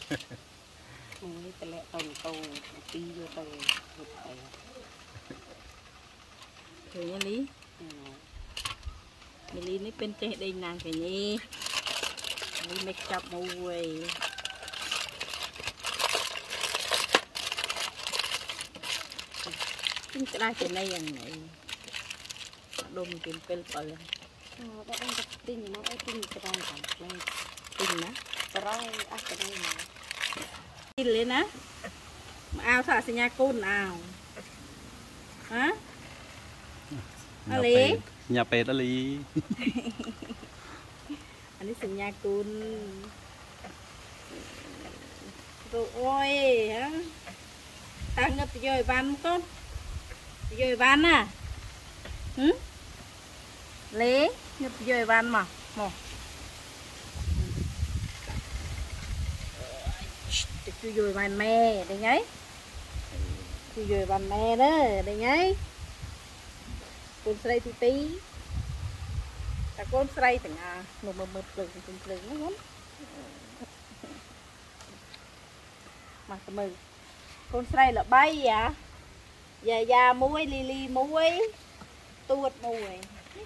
Ôi, ta lẹ tàu tàu tí vô tàu hụt tay. Thử nha Lý. Lý nó bên trên đây nàng cái nhé. Lý make up mùi. Chúng ta ra trên đâyอย่างnày. Đùm trên pel bờ. Đã ăn tập tinh nó tinh cái đây hẳn lên. Tinh á. Cái đây cái đây mà. Tinh lên á. Mà ao thả xe nhà côn nào. Hả? Lý. Nhà pet Lý. Anh ấy sinh nhà cún rồi hả ta ngập rồi van con rồi van à hử lé ngập rồi van mà một chú rồi van mè đây nhấy chú rồi van mè đó đây nhấy con sấy tí ta con sấy từng một lưng nó lắm mà mừng con sấy là bay à già muối li muối tuột muối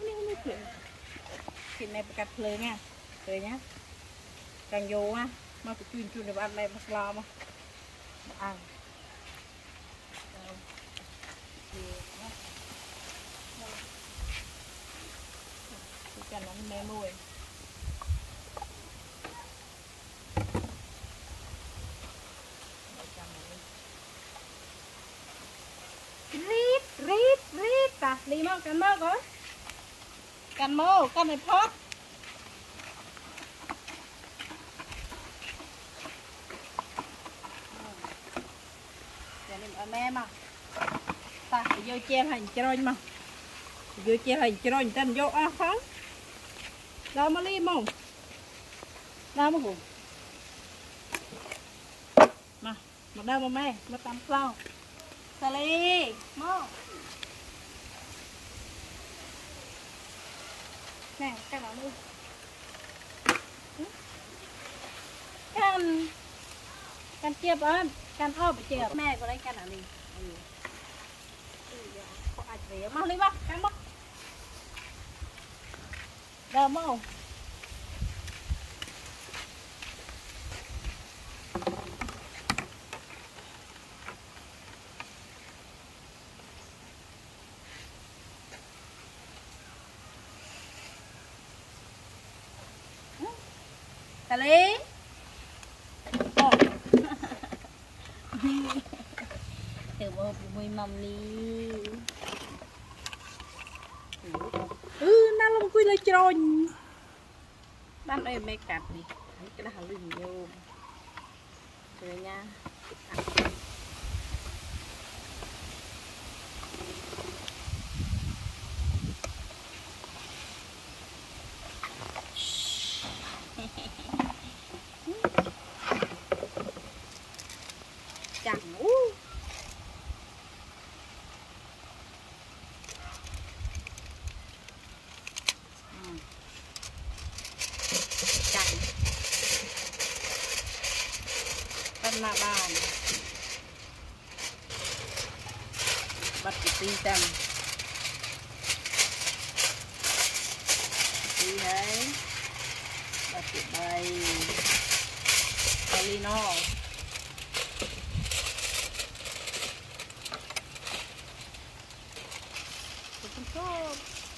thì này phải cắt lời nha rồi nhá càng vô á mà phải chuyên được ăn này mà lo mà ăn cho nó mê mùi rít ta đi mô cần mô có cần mô con này phốt cho nên ở mê mà ta vô che hành trôi mà vô che hành trôi tên vô không đâu mà đi mông đâu mà hùng mà đâu mà mê mà tắm sao xà ly mông nè cái nào đi can chia bớt can ốp chia mẹ có lấy can nào đi có ai về mau đi bác can bác đâu mông Cà lý từ bộ mùi mầm đi nó lông quy lên trôi ban đây mê cạp đi cái đó là lưng vô rồi nha chẳng chẳng bên là bàn bắt cái tí tầm tí đấy bắt cái bay Palino không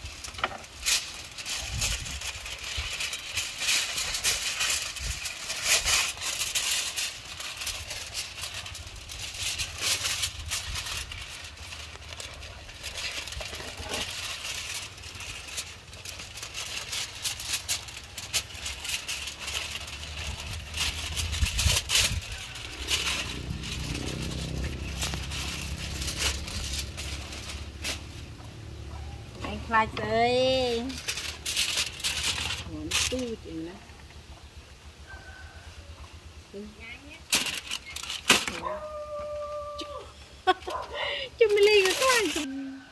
Lại chơi muốn tu chị nè chụp mi ly cái coi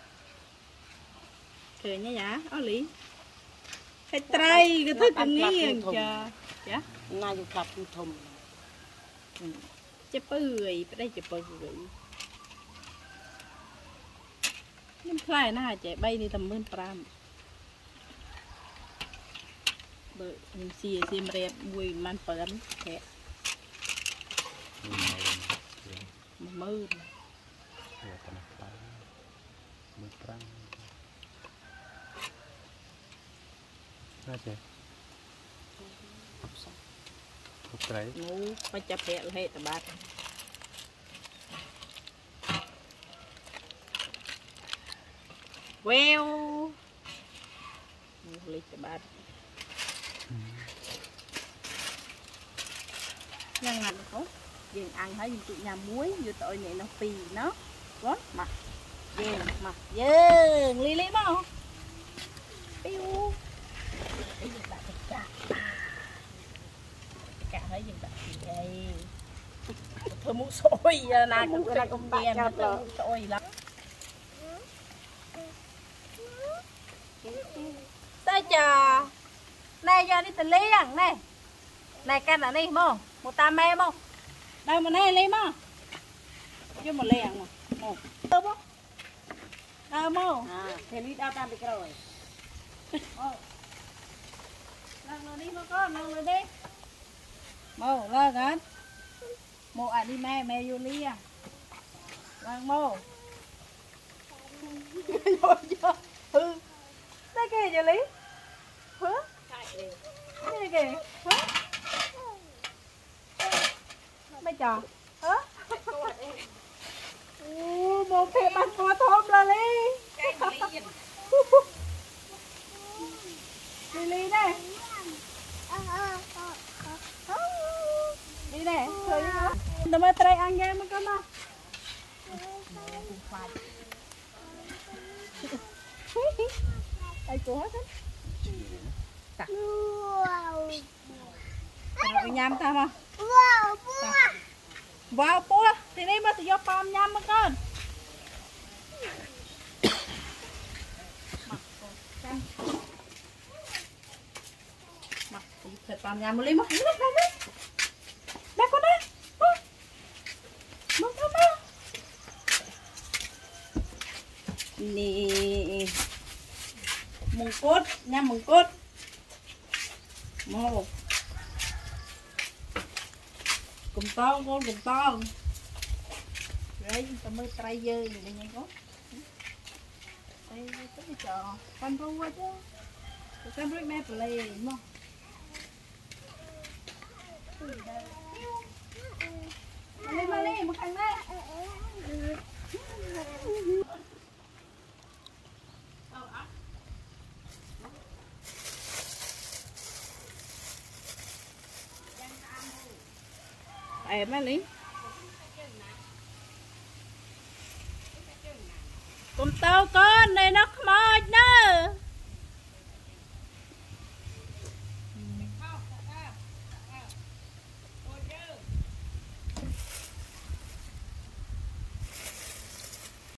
cười nha dạ ó lý hay trai cái thứ cần nghĩ chờ dạ nay chụp cặp thùng จะเปื่อยไปได้จะเปื่อยนี่คล้ายน่าจะใบนี่ทำมือปรามเบอร์เสียเรียบบุยมันเปิดแค่มือมือปรามน่าจะทุกไรงูไปจับแพะเลยแต่บ้านเวลงูเลยแต่บ้านยังไงเขายิงăn thấy những tụi nhà muối như tội này nó phì nó quá mặt dừng mặt dừng li li mau piu cả thấy dừng vậy thôi muốn sôi là cũng tiền muốn sôi lắm sao chờ này giờ đi từ liêng này này căn ở đây mô một tam mê mô đâu mà này lấy mô vô một liêng mà mô đâu mô đâu mô thì đi đau tam bị rồi lần rồi đi mô con lần rồi đi mô lần hả mô à đi mê mê vô liêng lần mô vô vô đây kìa giờ lý hả đây kìa hả mấy trò hả một phê bánh qua thơm là lý đi lý này đi nè thôi hả tụi mày trai ăn game mà con nào ai cô hết á rồi nhâm ta mà vào pua thì đi mà thì do pom nhâm mà con mặt thịt pom nhâm một ly mà đây con đây một thơm á nè mùng cốt nhâm mùng cốt một cùng to con cùng to đấy ta mới trai dơ gì đây nha con đây cái trò con ru quá chứ con ru mẹ play đúng không lên lên một thằng đây em á lý cùng tao con này nó mệt nữa